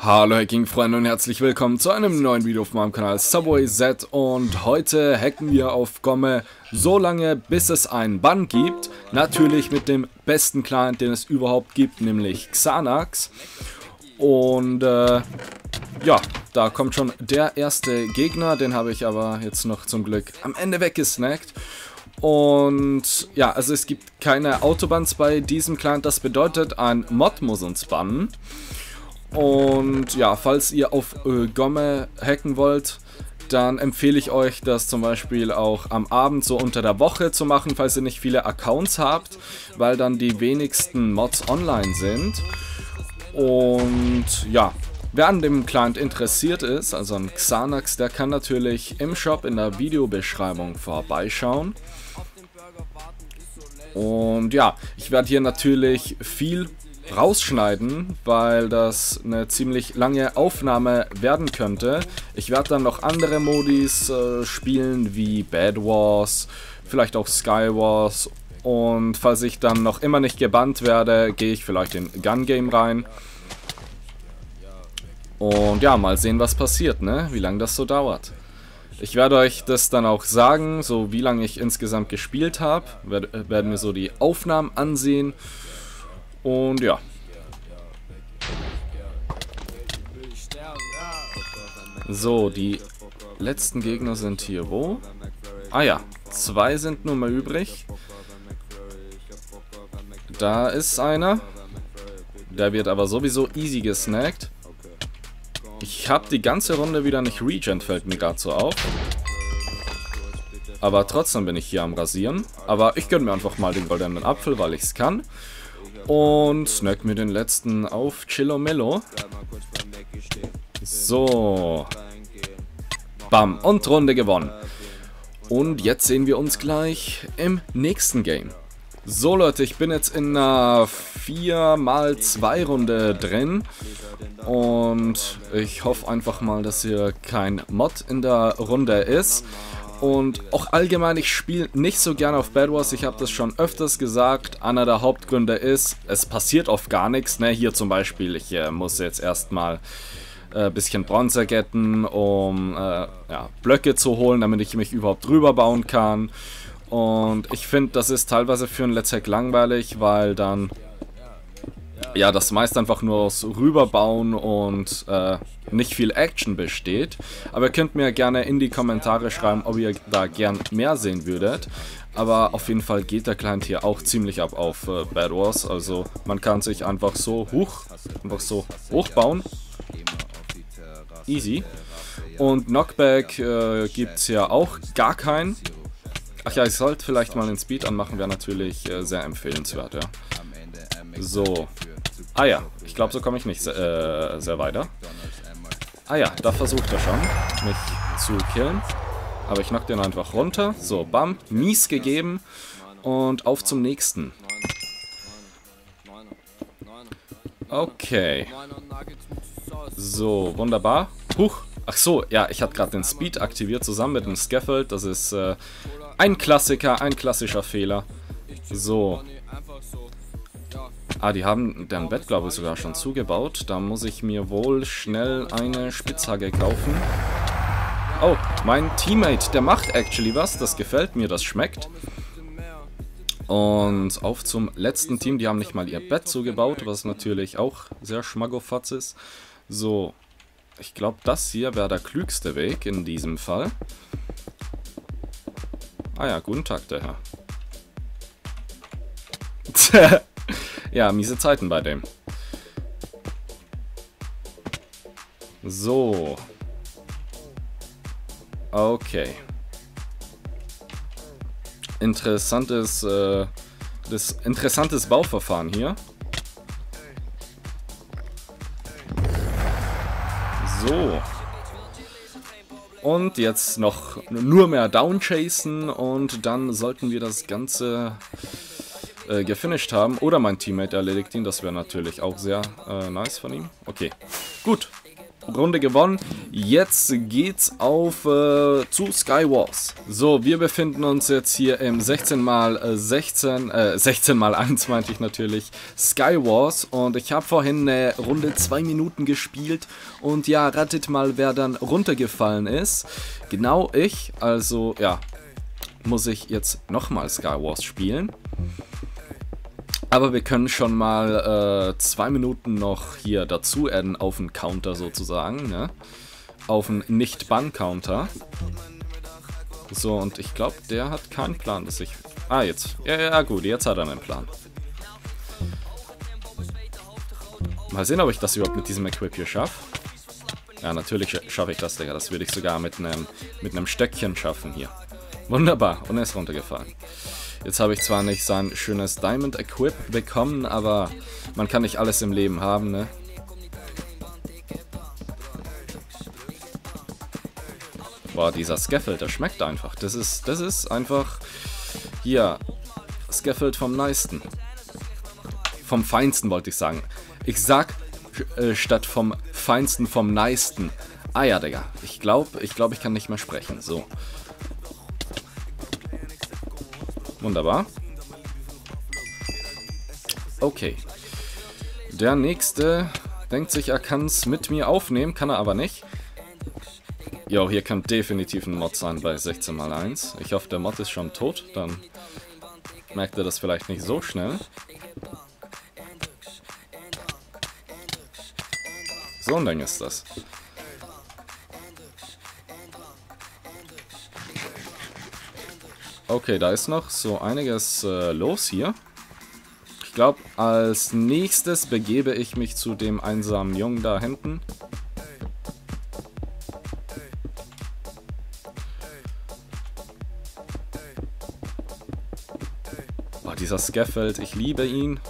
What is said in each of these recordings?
Hallo Hacking-Freunde und herzlich willkommen zu einem neuen Video auf meinem Kanal Subway Z, und heute hacken wir auf Gomme so lange, bis es einen Bann gibt. Natürlich mit dem besten Client, den es überhaupt gibt, nämlich Xanax. Und ja, da kommt schon der erste Gegner, den habe ich aber jetzt noch zum Glück am Ende weggesnackt. Und ja, also es gibt keine Autobans bei diesem Client, das bedeutet, ein Mod muss uns bannen. Und ja, falls ihr auf Gomme hacken wollt, dann empfehle ich euch, das zum Beispiel auch am Abend so unter der Woche zu machen, falls ihr nicht viele Accounts habt, weil dann die wenigsten Mods online sind. Und ja, wer an dem Client interessiert ist, also an Xanax, der kann natürlich im Shop in der Videobeschreibung vorbeischauen. Und ja, ich werde hier natürlich viel rausschneiden, weil das eine ziemlich lange Aufnahme werden könnte. Ich werde dann noch andere Modis spielen, wie Bed Wars, vielleicht auch Sky Wars, und falls ich dann noch immer nicht gebannt werde, gehe ich vielleicht in Gun Game rein. Und ja, mal sehen, was passiert, ne? Wie lange das so dauert. Ich werde euch das dann auch sagen, so wie lange ich insgesamt gespielt habe. Werden wir so die Aufnahmen ansehen. Und ja. So, die letzten Gegner sind hier wo? Ah ja, 2 sind nur mal übrig. Da ist einer. Der wird aber sowieso easy gesnackt. Ich habe die ganze Runde wieder nicht Regen, fällt mir gerade so auf. Aber trotzdem bin ich hier am Rasieren. Aber ich gönne mir einfach mal den goldenen Apfel, weil ich es kann. Und snack mir den letzten auf Chillomello. So. Bam. Und Runde gewonnen. Und jetzt sehen wir uns gleich im nächsten Game. So Leute, ich bin jetzt in einer 4x2 Runde drin. Und ich hoffe einfach mal, dass hier kein Mod in der Runde ist. Und auch allgemein, ich spiele nicht so gerne auf Bed Wars, ich habe das schon öfters gesagt. Einer der Hauptgründe ist, es passiert oft gar nichts. Ne? Hier zum Beispiel, ich muss jetzt erstmal ein bisschen Bronze getten, um ja, Blöcke zu holen, damit ich mich überhaupt drüber bauen kann. Und ich finde, das ist teilweise für ein Let's Hack langweilig, weil dann ja, das meist einfach nur aus Rüberbauen und nicht viel Action besteht. Aber ihr könnt mir gerne in die Kommentare schreiben, ob ihr da gern mehr sehen würdet. Aber auf jeden Fall geht der Client hier auch ziemlich ab auf Bed Wars. Also man kann sich einfach so hochbauen. Easy. Und Knockback gibt es ja auch gar keinen. Ach ja, ich sollte vielleicht mal den Speed anmachen, wäre natürlich sehr empfehlenswert, ja. So. Ah ja, ich glaube, so komme ich nicht sehr weiter. Ah ja, da versucht er schon, mich zu killen. Aber ich knock den einfach runter. So, bam, mies gegeben. Und auf zum nächsten. Okay. So, wunderbar. Huch. Ach so, ja, ich habe gerade den Speed aktiviert, zusammen mit dem Scaffold. Das ist ein Klassiker, ein klassischer Fehler. So. Ah, die haben deren Bett, glaube ich, sogar schon zugebaut. Da muss ich mir wohl schnell eine Spitzhacke kaufen. Oh, mein Teammate, der macht actually was. Das gefällt mir, das schmeckt. Und auf zum letzten Team. Die haben nicht mal ihr Bett zugebaut, was natürlich auch sehr schmackofatz ist. So, ich glaube, das hier wäre der klügste Weg in diesem Fall. Ah ja, guten Tag, der Herr. Ja, miese Zeiten bei dem. So. Okay. Interessantes Bauverfahren hier. So. Und jetzt noch nur mehr downchasen und dann sollten wir das Ganze gefinisht haben. Oder mein Teammate erledigt ihn. Das wäre natürlich auch sehr nice von ihm. Okay, gut. Runde gewonnen. Jetzt geht's auf zu Skywars. So, wir befinden uns jetzt hier im 16x1 meinte ich natürlich, Skywars. Und ich habe vorhin eine Runde 2 Minuten gespielt. Und ja, ratet mal, wer dann runtergefallen ist. Genau ich, also ja, muss ich jetzt nochmal Skywars spielen. Aber wir können schon mal 2 Minuten noch hier dazu adden auf den Counter sozusagen, ne? Auf den Nicht-Bann-Counter. So, und ich glaube, der hat keinen Plan, dass ich... Ah, jetzt. Ja, gut, jetzt hat er einen Plan. Mal sehen, ob ich das überhaupt mit diesem Equip hier schaffe. Ja, natürlich schaffe ich das, Digga. Das würde ich sogar mit einem Stöckchen schaffen hier. Wunderbar, und er ist runtergefallen. Jetzt habe ich zwar nicht sein schönes Diamond Equip bekommen, aber man kann nicht alles im Leben haben, ne? Boah, dieser Scaffold, der schmeckt einfach. Das ist einfach hier Scaffold vom Nicesten. Vom Feinsten wollte ich sagen. Ich sag statt vom Feinsten vom Nicesten. Ah ja, Digga. Ich glaube, ich kann nicht mehr sprechen. So. Wunderbar. Okay. Der nächste denkt sich, er kann es mit mir aufnehmen, kann er aber nicht. Jo, hier kann definitiv ein Mod sein bei 16x1. Ich hoffe, der Mod ist schon tot, dann merkt er das vielleicht nicht so schnell. So ein Ding ist das. Okay, da ist noch so einiges los hier. Ich glaube, als nächstes begebe ich mich zu dem einsamen Jungen da hinten. Oh, dieser Scaffold, ich liebe ihn.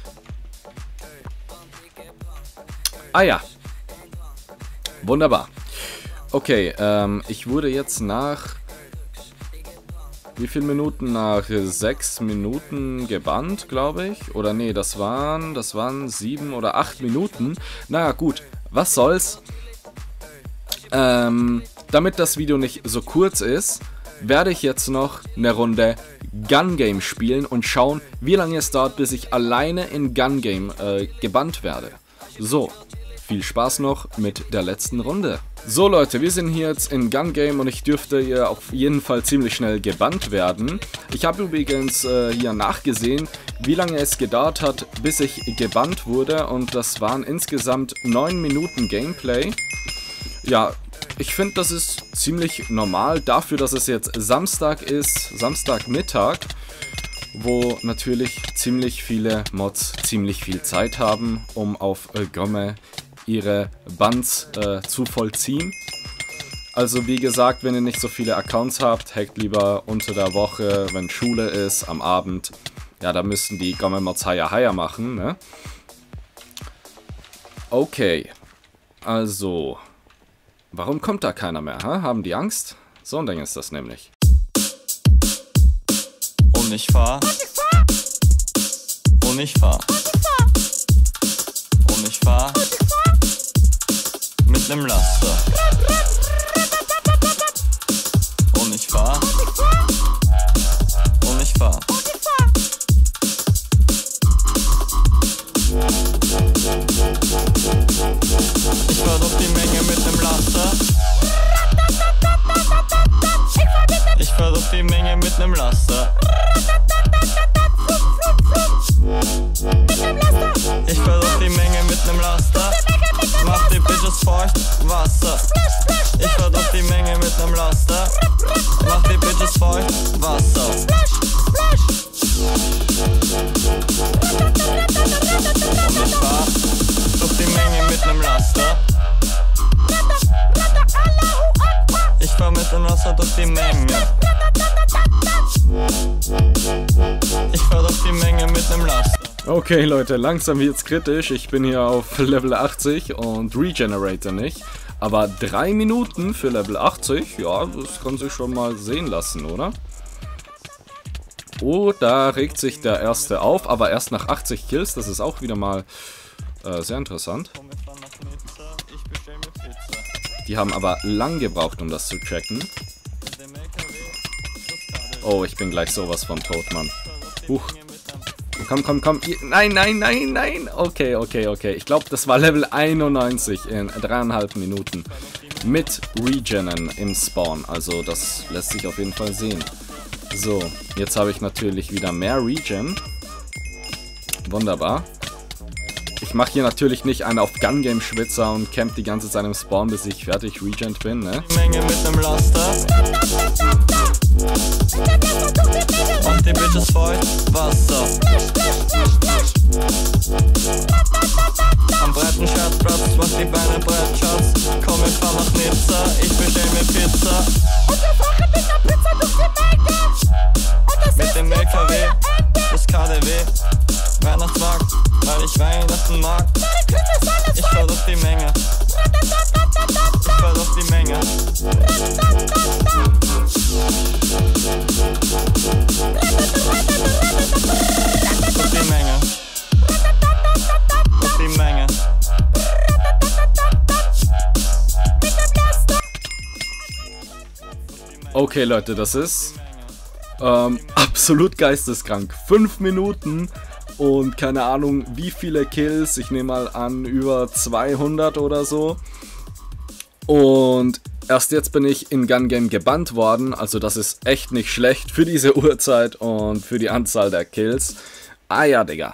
Ah ja. Wunderbar. Okay, ich wurde jetzt nach... Wie viele Minuten? Nach 6 Minuten gebannt, glaube ich. Oder nee, das waren 7 oder 8 Minuten. Na gut, was soll's. Damit das Video nicht so kurz ist, werde ich jetzt noch eine Runde Gun Game spielen und schauen, wie lange es dauert, bis ich alleine in Gun Game gebannt werde. So, viel Spaß noch mit der letzten Runde. So Leute, wir sind hier jetzt in Gun Game und ich dürfte hier auf jeden Fall ziemlich schnell gebannt werden. Ich habe übrigens hier nachgesehen, wie lange es gedauert hat, bis ich gebannt wurde, und das waren insgesamt 9 Minuten Gameplay. Ja, ich finde, das ist ziemlich normal dafür, dass es jetzt Samstag ist, Samstagmittag, wo natürlich ziemlich viele Mods ziemlich viel Zeit haben, um auf Gomme ihre Bans zu vollziehen. Also wie gesagt, wenn ihr nicht so viele Accounts habt, hackt lieber unter der Woche, wenn Schule ist, am Abend. Ja, da müssten die Gomme-Mods Haya machen, ne? Okay, also, warum kommt da keiner mehr? Ha? Haben die Angst? So ein Ding ist das nämlich. Und ich fahr. Und ich fahr. Und ich fahr. Mit nem Laster. Und ich fahr. Und ich fahr. Ich fahr durch die Menge mit nem Laster. Ich fahr durch die Menge mit nem Laster. Ich fahr durch die Menge mit nem Laster. Mach die Bitches feucht, Wasser. Ich fahr durch die Menge mit nem Laster. Mach die Bitches feucht, Wasser. Und ich fahr durch die Menge mit nem Laster. Ich fahr mit dem Wasser durch die Menge. Ich fahr durch die Menge mit nem Laster. Okay Leute, langsam wird's kritisch. Ich bin hier auf Level 80 und regenerate nicht. Aber 3 Minuten für Level 80, ja, das kann sich schon mal sehen lassen, oder? Oh, da regt sich der Erste auf, aber erst nach 80 Kills, das ist auch wieder mal sehr interessant. Ich bestell mir Pizza. Die haben aber lang gebraucht, um das zu checken. Oh, ich bin gleich sowas von tot, Mann. Huch. Komm, komm, komm. Nein, nein, nein, nein. Okay, okay, okay. Ich glaube, das war Level 91 in 3,5 Minuten. Mit Regenen im Spawn. Also, das lässt sich auf jeden Fall sehen. So, jetzt habe ich natürlich wieder mehr Regen. Wunderbar. Ich mache hier natürlich nicht einen auf Gun Game Schwitzer und camp die ganze Zeit im Spawn, bis ich fertig regent bin, ne? Menge mit nem Laster. Mach die Bitches voll Wasser. Am breiten Scherzplatz, mach die Beine breit, Schatz. Komm, ich fahr nach Nizza, ich bestell mir Pizza. Und wir fahren mit der Pizza durch die Menge. Und das Mit dem LKW, das KDW. Weihnachtsmarkt, weil ich Weihnachten mag. Ich fahr durch die Menge. Ich fahr durch die Menge. Durch die Menge. Durch die Menge. Okay, Leute, das ist absolut geisteskrank. 5 Minuten und keine Ahnung wie viele Kills. Ich nehme mal an über 200 oder so. Und erst jetzt bin ich in Gun Game gebannt worden. Also das ist echt nicht schlecht für diese Uhrzeit und für die Anzahl der Kills. Ah ja, Digga.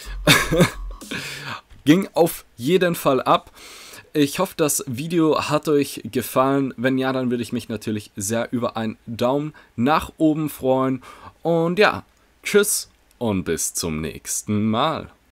Ging auf jeden Fall ab. Ich hoffe, das Video hat euch gefallen. Wenn ja, dann würde ich mich natürlich sehr über einen Daumen nach oben freuen. Und ja, tschüss und bis zum nächsten Mal.